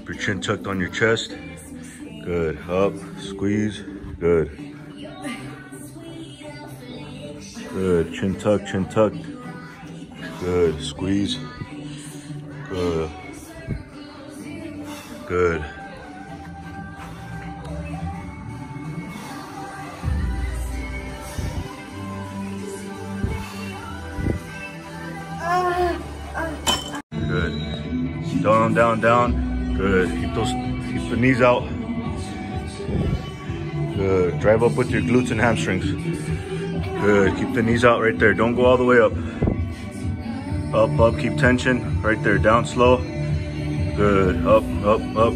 Keep your chin tucked on your chest. Good. Up, squeeze. Good. Good. Chin tucked, chin tucked. Good. Squeeze. Good. Good. Good. Down, down, down. Good. Keep the knees out. Good. Drive up with your glutes and hamstrings. Good. Keep the knees out right there. Don't go all the way up. Up, up. Keep tension right there. Down slow. Good. Up, up, up.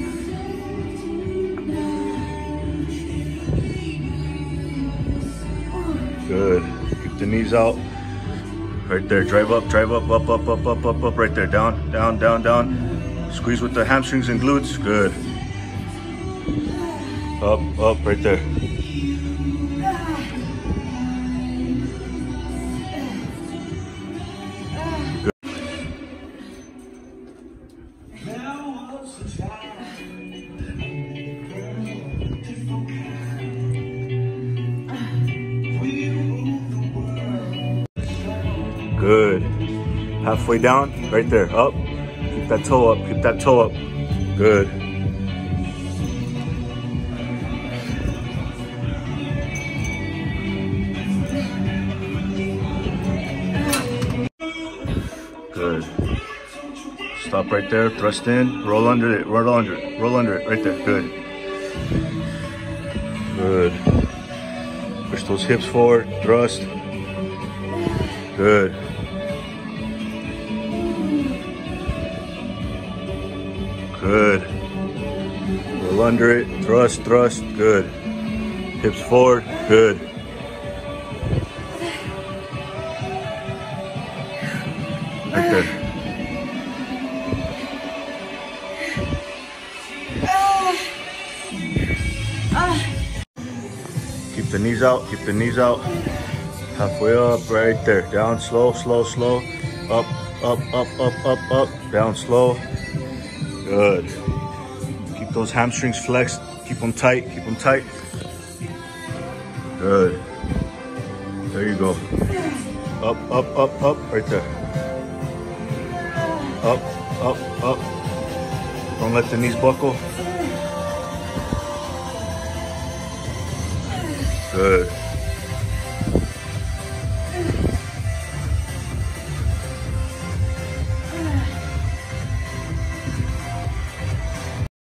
Good. Keep the knees out. Right there. Drive up, up, up, up, up, up, up. Right there. Down, down, down, down. Squeeze with the hamstrings and glutes. Good. Up, up. Right there. Good. Halfway down, right there, up. Keep that toe up, keep that toe up. Good. Good. Stop right there, thrust in, roll under it, roll under it, roll under it, right there, good. Good. Push those hips forward, thrust. Good. Good. Roll under it, thrust, thrust, good. Hips forward, good. Right there. Keep the knees out, keep the knees out. Halfway up, right there. Down slow, slow, slow. Up, up, up, up, up, up. Down slow. Good. Keep those hamstrings flexed. Keep them tight, keep them tight. Good. There you go. Up, up, up, up. Right there. Up, up, up. Don't let the knees buckle. Good.